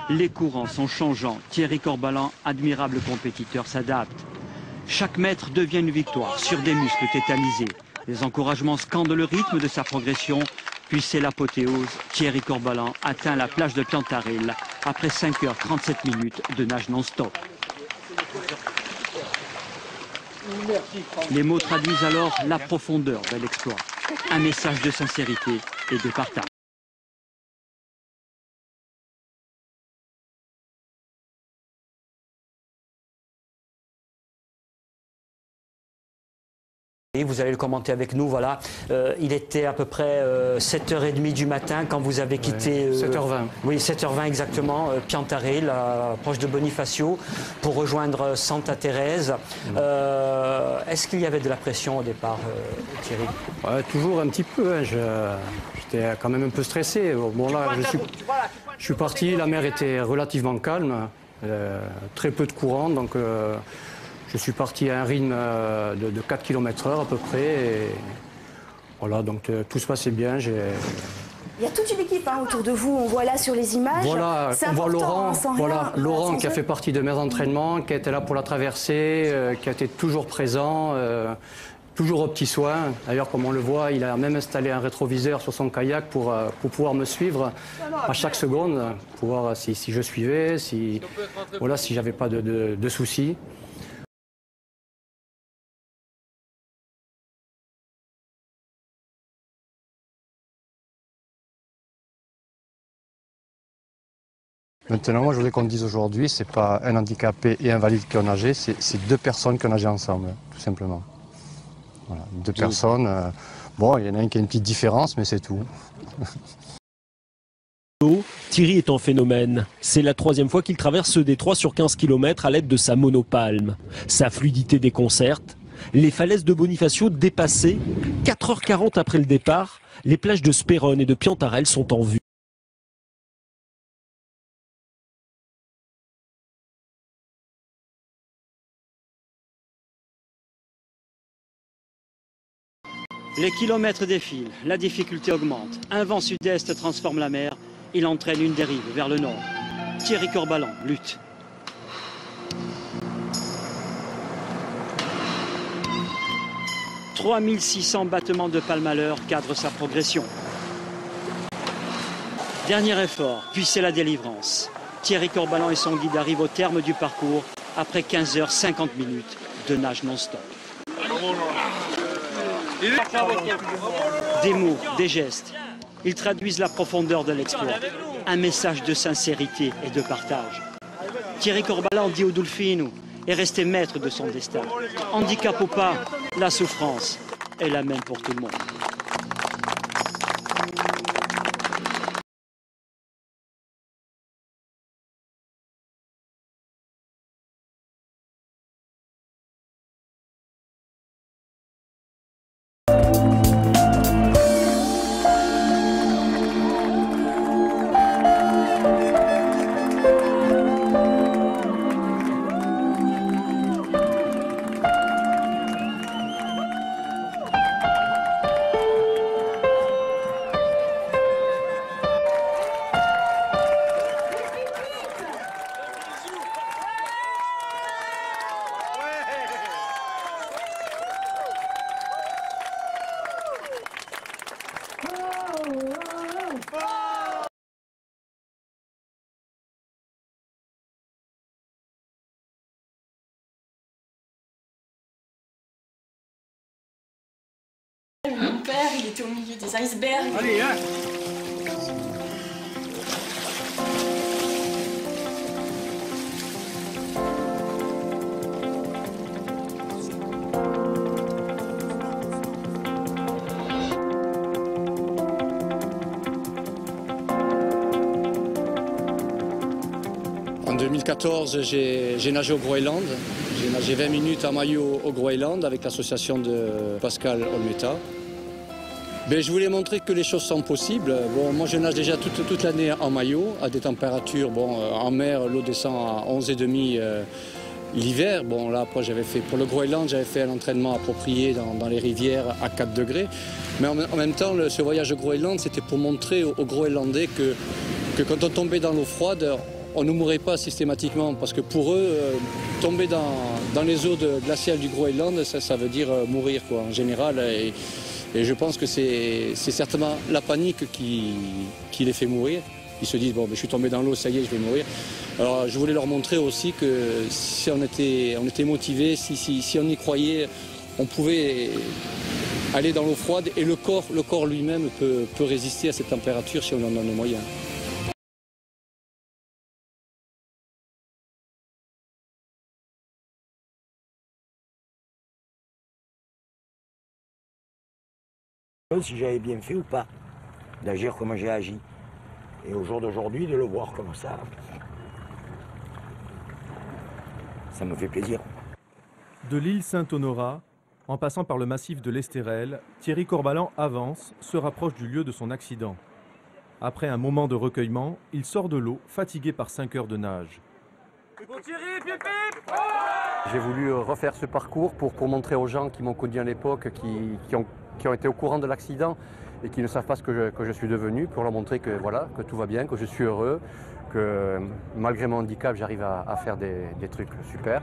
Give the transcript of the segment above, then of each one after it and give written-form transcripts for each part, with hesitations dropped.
Les courants sont changeants. Thierry Corbalan, admirable compétiteur, s'adapte. Chaque mètre devient une victoire sur des muscles tétanisés. Les encouragements scandent le rythme de sa progression. Puis c'est l'apothéose. Thierry Corbalan atteint la plage de Piantaril après 5h37 minutes de nage non-stop. Les mots traduisent alors la profondeur de l'exploit. Un message de sincérité et de partage. Vous allez le commenter avec nous, voilà. Il était à peu près 7h30 du matin quand vous avez quitté... 7h20. Oui, 7h20 exactement, Piantaril, proche de Bonifacio, pour rejoindre Santa Thérèse. Est-ce qu'il y avait de la pression au départ, Thierry? Ouais, toujours un petit peu. Hein. J'étais quand même un peu stressé. Bon, là, je suis parti, la mer était relativement calme, très peu de courant, donc... je suis parti à un rythme de 4 km/h à peu près. Et voilà, donc tout se passait bien. Il y a toute une équipe autour de vous, on voit là sur les images. Voilà, on voit Laurent qui a fait partie de mes entraînements, qui était là pour la traversée, qui a été toujours présent, toujours aux petits soins. D'ailleurs, comme on le voit, il a même installé un rétroviseur sur son kayak pour pouvoir me suivre à chaque seconde, pour voir si je suivais, si j'avais pas de soucis. Maintenant, moi, je voudrais qu'on dise aujourd'hui, c'est pas un handicapé et un valide qui ont nagé, c'est deux personnes qui ont nagé ensemble, tout simplement. Voilà, deux personnes. Bon, il y en a un qui a une petite différence, mais c'est tout. Thierry est un phénomène. C'est la 3e fois qu'il traverse ce détroit sur 15 km à l'aide de sa monopalme. Sa fluidité déconcerte. Les falaises de Bonifacio dépassées. 4h40 après le départ, les plages de Spérone et de Piantarel sont en vue. Les kilomètres défilent, la difficulté augmente. Un vent sud-est transforme la mer, il entraîne une dérive vers le nord. Thierry Corbalan lutte. « 3600 battements de palme à l'heure cadrent sa progression. Dernier effort, puis c'est la délivrance. Thierry Corbalan et son guide arrivent au terme du parcours après 15h50 minutes de nage non-stop. Des mots, des gestes, ils traduisent la profondeur de l'exploit. Un message de sincérité et de partage. Thierry Corbalan dit au Dolfino est resté maître de son destin. Handicap ou pas, la souffrance est la même pour tout le monde. Mon père, il était au milieu des icebergs. Allez, hein. En 2014, j'ai nagé au Groenland. J'ai nagé 20 minutes en maillot au Groenland avec l'association de Pascal Olmeta. Je voulais montrer que les choses sont possibles. Bon, moi, je nage déjà toute l'année en maillot, à des températures. Bon, en mer, l'eau descend à 11,5 l'hiver. Bon, là, après, j'avais fait pour le Groenland, j'avais fait un entraînement approprié dans les rivières à 4 degrés. Mais en même temps, ce voyage au Groenland, c'était pour montrer aux Groenlandais que quand on tombait dans l'eau froide, on ne mourrait pas systématiquement parce que pour eux, tomber dans les eaux glaciales du Groenland, ça veut dire mourir quoi, en général. Et je pense que c'est certainement la panique qui les fait mourir. Ils se disent, bon, je suis tombé dans l'eau, ça y est, je vais mourir. Alors je voulais leur montrer aussi que si on était motivés, si on y croyait, on pouvait aller dans l'eau froide et le corps lui-même peut résister à cette température si on en donne les moyens. Si j'avais bien fait ou pas, d'agir comme j'ai agi. Et au jour d'aujourd'hui, de le voir comme ça me fait plaisir. De l'île Saint-Honorat, en passant par le massif de l'Estérel, Thierry Corbalan avance, se rapproche du lieu de son accident. Après un moment de recueillement, il sort de l'eau, fatigué par 5 heures de nage. J'ai voulu refaire ce parcours pour montrer aux gens qui m'ont connu à l'époque, qui ont été au courant de l'accident et qui ne savent pas ce que je suis devenu, pour leur montrer que, voilà, que tout va bien, que je suis heureux, que malgré mon handicap, j'arrive à faire des trucs super.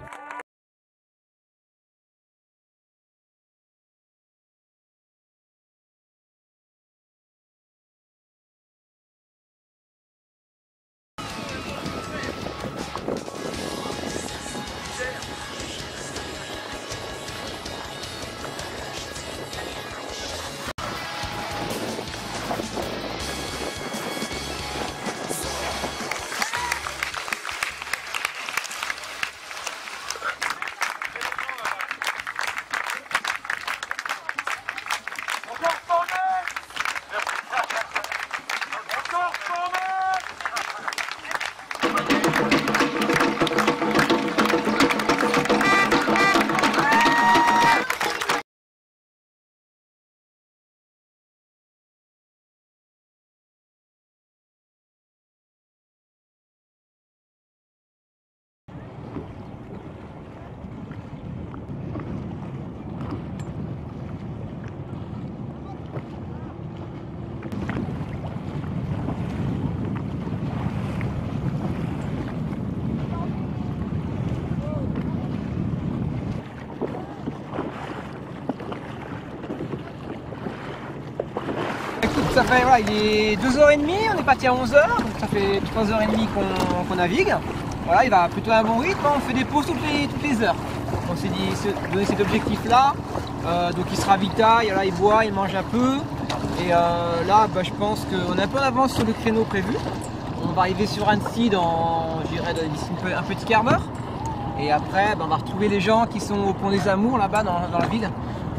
Ça fait, voilà, il est 2h30, on est parti à 11h, donc ça fait 3h30 qu'on navigue. Voilà, il va plutôt à un bon rythme, on fait des pauses toutes les heures. On s'est dit donner cet objectif-là, donc il se ravitaille, là, il boit, il mange un peu. Et là, je pense qu'on est un peu en avance sur le créneau prévu. On va arriver sur Annecy dans, je dirais, d'ici un petit quart d'heure. Et après, on va retrouver les gens qui sont au Pont des Amours, là-bas dans la ville.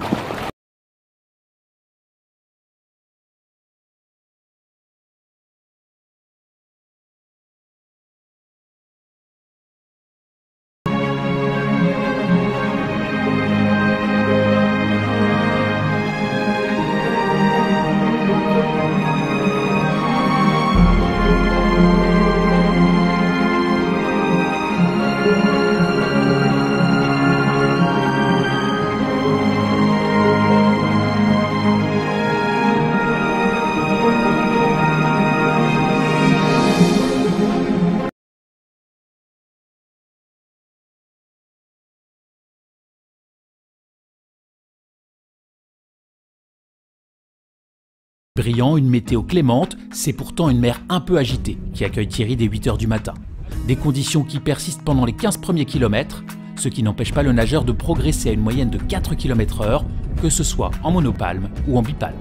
Brillant, une météo clémente, c'est pourtant une mer un peu agitée qui accueille Thierry dès 8 h du matin. Des conditions qui persistent pendant les 15 premiers kilomètres, ce qui n'empêche pas le nageur de progresser à une moyenne de 4 km/h, que ce soit en monopalme ou en bipalme.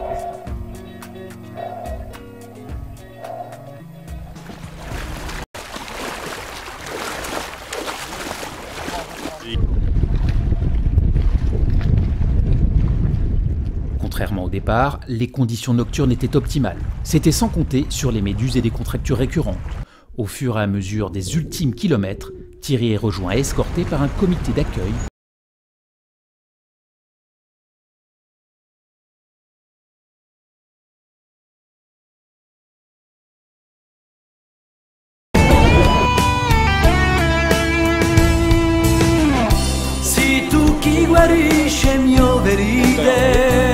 Contrairement au départ, les conditions nocturnes étaient optimales. C'était sans compter sur les méduses et des contractures récurrentes. Au fur et à mesure des ultimes kilomètres, Thierry est rejoint et escorté par un comité d'accueil. Si tu chi guarisce il mio ferite,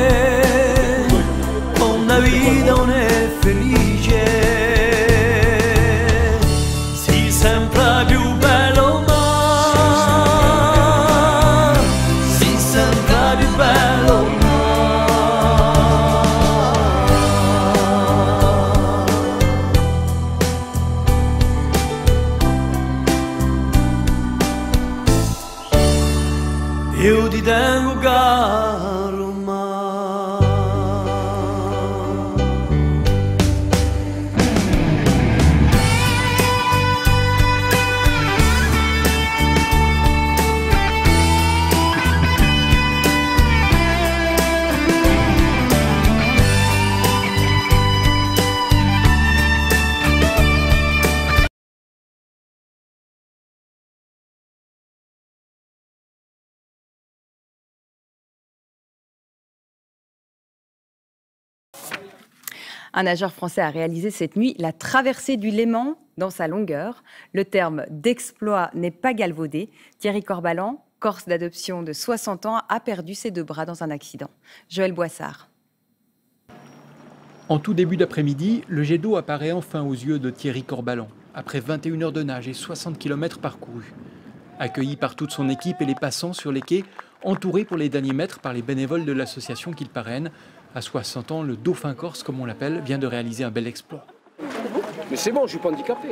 una vita non è felice. Si Un nageur français a réalisé cette nuit la traversée du Léman dans sa longueur. Le terme d'exploit n'est pas galvaudé. Thierry Corbalan, Corse d'adoption de 60 ans, a perdu ses 2 bras dans un accident. Joël Boissard. En tout début d'après-midi, le jet d'eau apparaît enfin aux yeux de Thierry Corbalan, après 21 heures de nage et 60 km parcourus. Accueilli par toute son équipe et les passants sur les quais, entouré pour les derniers mètres par les bénévoles de l'association qu'il parraine, à 60 ans, le dauphin corse, comme on l'appelle, vient de réaliser un bel exploit. Mais c'est bon, je suis pas handicapé.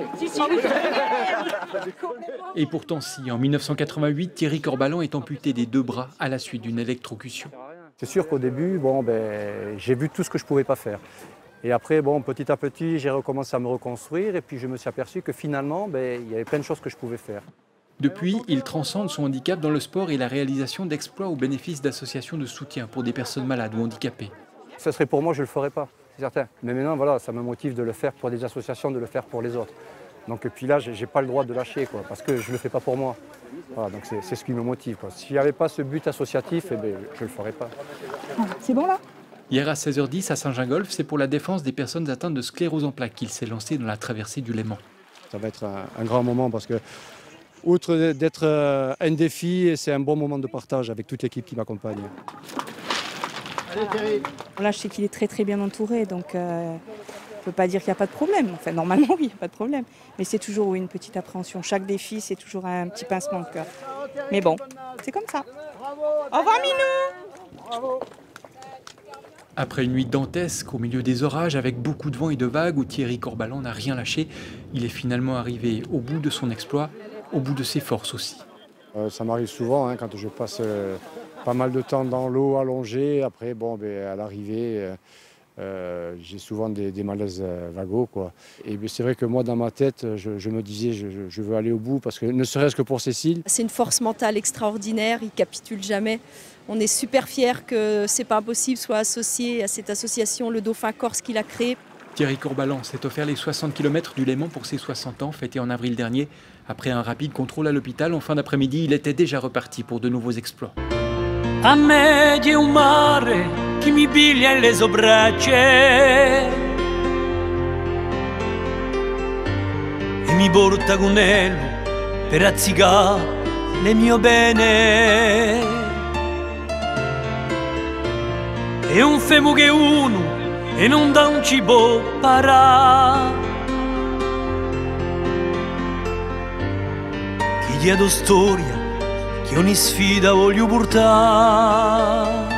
Et pourtant si, en 1988, Thierry Corbalan est amputé des 2 bras à la suite d'une électrocution. C'est sûr qu'au début, j'ai vu tout ce que je ne pouvais pas faire. Et après, petit à petit, j'ai recommencé à me reconstruire et puis je me suis aperçu que finalement, il y avait plein de choses que je pouvais faire. Depuis, il transcende son handicap dans le sport et la réalisation d'exploits au bénéfice d'associations de soutien pour des personnes malades ou handicapées. Ce serait pour moi, je ne le ferais pas, c'est certain. Mais maintenant, voilà, ça me motive de le faire pour des associations, de le faire pour les autres. Donc et puis là, je n'ai pas le droit de lâcher, parce que je ne le fais pas pour moi. Voilà, donc c'est ce qui me motive. S'il n'y avait pas ce but associatif, je ne le ferais pas. C'est bon là ? Hier à 16h10 à Saint-Gingolph, c'est pour la défense des personnes atteintes de sclérose en plaques qu'il s'est lancé dans la traversée du Léman. Ça va être un grand moment parce que, outre d'être un défi, c'est un bon moment de partage avec toute l'équipe qui m'accompagne. Allez Thierry. Là, je sais qu'il est très très bien entouré, donc je ne peux pas dire qu'il n'y a pas de problème. Enfin, normalement, oui, il n'y a pas de problème. Mais c'est toujours une petite appréhension. Chaque défi, c'est toujours un petit pincement de cœur. Mais bon, c'est comme ça. Au revoir Minou. Bravo. Après une nuit dantesque, au milieu des orages, avec beaucoup de vent et de vagues, où Thierry Corbalan n'a rien lâché, il est finalement arrivé au bout de son exploit, au bout de ses forces aussi. Ça m'arrive souvent quand je passe pas mal de temps dans l'eau allongé. Après, à l'arrivée, j'ai souvent des malaises vagos, quoi. Et c'est vrai que moi, dans ma tête, je me disais, je veux aller au bout, parce que ne serait-ce que pour Cécile. C'est une force mentale extraordinaire, il ne capitule jamais. On est super fiers que C'est pas impossible soit associé à cette association, le Dauphin Corse qu'il a créée. Thierry Corbalan s'est offert les 60 km du Léman pour ses 60 ans, fêtés en avril dernier. Après un rapide contrôle à l'hôpital, en fin d'après-midi, il était déjà reparti pour de nouveaux exploits. A me c'è un mare che mi piglia le sobracce e mi porta con elo per azzicare le mie bene. E un femo che uno e non da un ci può parare. Chi chiedo storia, che ogni sfida voglio portare.